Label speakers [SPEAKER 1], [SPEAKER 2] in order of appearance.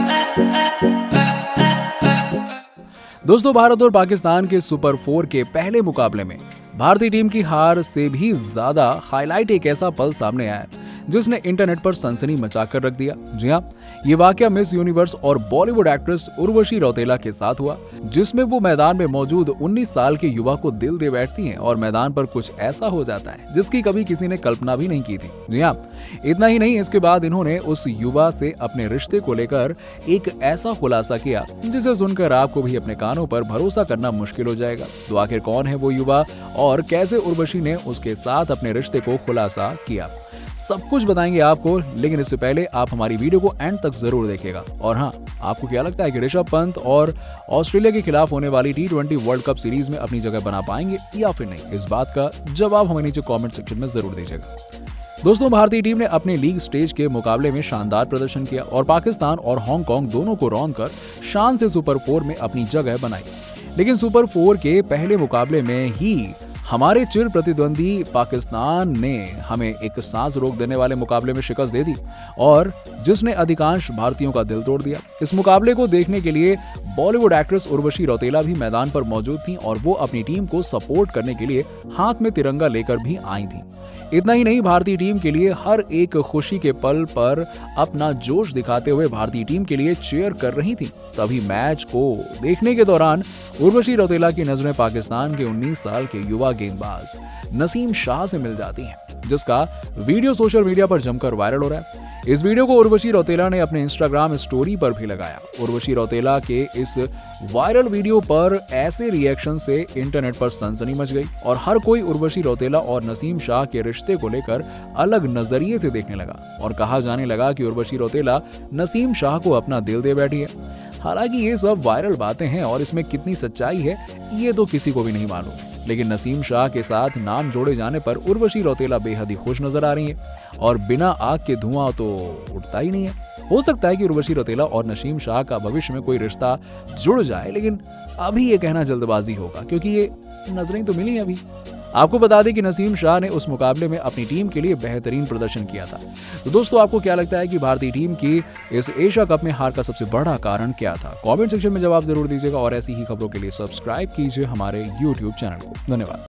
[SPEAKER 1] दोस्तों, भारत और पाकिस्तान के सुपर 4 के पहले मुकाबले में भारतीय टीम की हार से भी ज्यादा हाईलाइट एक ऐसा पल सामने आया जिसने इंटरनेट पर सनसनी मचाकर रख दिया। जी हाँ, ये वाकया मिस यूनिवर्स और बॉलीवुड एक्ट्रेस उर्वशी रौतेला के साथ हुआ, जिसमें वो मैदान में मौजूद 19 साल के युवा को दिल दे बैठती हैं और मैदान पर कुछ ऐसा हो जाता है जिसकी कभी किसी ने कल्पना भी नहीं की थी। जी हाँ, इतना ही नहीं, इसके बाद इन्होंने उस युवा से अपने रिश्ते को लेकर एक ऐसा खुलासा किया जिसे सुनकर आपको भी अपने कानों पर भरोसा करना मुश्किल हो जाएगा। तो आखिर कौन है वो युवा और कैसे उर्वशी ने उसके साथ अपने रिश्ते को खुलासा किया, सब कुछ बताएंगे आपको। लेकिन इससे पहले आप हमारी वीडियो को एंड तक जरूर देखिएगा। और हाँ, आपको क्या लगता है कि ऋषभ पंत और ऑस्ट्रेलिया के खिलाफ होने वाली T20 वर्ल्ड कप सीरीज में अपनी जगह बना पाएंगे या फिर नहीं? इस बात का जवाब हमें नीचे कमेंट सेक्शन में जरूर दीजिएगा। दोस्तों, भारतीय टीम ने अपने लीग स्टेज के मुकाबले में शानदार प्रदर्शन किया और पाकिस्तान और हांगकांग दोनों को रौंद कर शान से सुपर 4 में अपनी जगह बनाई। लेकिन सुपर 4 के पहले मुकाबले में ही हमारे चिर प्रतिद्वंदी पाकिस्तान ने हमें एक सांस रोक देने वाले मुकाबले में शिकस्त दे दी और जिसने अधिकांश भारतीयों का दिल तोड़ दिया। इस मुकाबले को देखने के लिए बॉलीवुड एक्ट्रेस उर्वशी रौतेला भी मैदान पर मौजूद थीं और वो अपनी टीम को सपोर्ट करने के लिए हाथ में तिरंगा लेकर भी आई थीं। इतना ही नहीं, भारतीय टीम के लिए हर एक खुशी के पल पर अपना जोश दिखाते हुए भारतीय टीम के लिए चीयर कर रही थी। तभी मैच को देखने के दौरान उर्वशी रौतेला की नजरें पाकिस्तान के 19 साल के युवा गेंदबाज नसीम शाह से मिल जाती हैं, जिसका वीडियो सोशल मीडिया पर जमकर वायरल हो रहा है। इस वीडियो को उर्वशी रौतेला ने अपने इंस्टाग्राम स्टोरी पर भी लगाया। उर्वशी रौतेला के इस वायरल वीडियो पर ऐसे रिएक्शन से इंटरनेट पर सनसनी मच गई और हर कोई उर्वशी रौतेला और नसीम शाह के रिश्ते को लेकर अलग नजरिए से देखने लगा और कहा जाने लगा कि उर्वशी रौतेला नसीम शाह को अपना दिल दे बैठी है। हालांकि ये सब वायरल बातें हैं और इसमें कितनी सच्चाई है ये तो किसी को भी नहीं मालूम। लेकिन नसीम शाह के साथ नाम जोड़े जाने पर उर्वशी रौतेला बेहद ही खुश नजर आ रही है और बिना आग के धुआं तो उठता ही नहीं है। हो सकता है कि उर्वशी रौतेला और नसीम शाह का भविष्य में कोई रिश्ता जुड़ जाए, लेकिन अभी ये कहना जल्दबाजी होगा क्योंकि ये नजरें तो मिली अभी। आपको बता दें कि नसीम शाह ने उस मुकाबले में अपनी टीम के लिए बेहतरीन प्रदर्शन किया था। तो दोस्तों, आपको क्या लगता है कि भारतीय टीम की इस एशिया कप में हार का सबसे बड़ा कारण क्या था? कमेंट सेक्शन में जवाब जरूर दीजिएगा और ऐसी ही खबरों के लिए सब्सक्राइब कीजिए हमारे YouTube चैनल को। धन्यवाद।